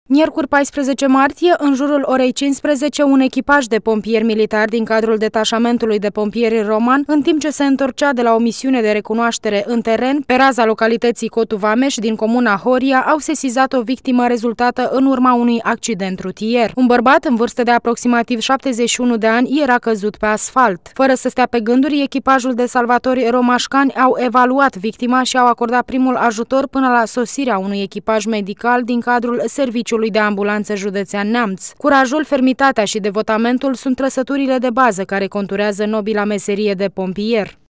Miercuri 14 martie, în jurul orei 15, un echipaj de pompieri militari din cadrul detașamentului de pompieri roman, în timp ce se întorcea de la o misiune de recunoaștere în teren, pe raza localității Cotu Vameș din comuna Horia, au sesizat o victimă rezultată în urma unui accident rutier. Un bărbat în vârstă de aproximativ 71 de ani era căzut pe asfalt. Fără să stea pe gânduri, echipajul de salvatori romașcani au evaluat victima și au acordat primul ajutor până la sosirea unui echipaj medical din cadrul serviciului de ambulanță județean Neamț. Curajul, fermitatea și devotamentul sunt trăsăturile de bază care conturează nobila meserie de pompier.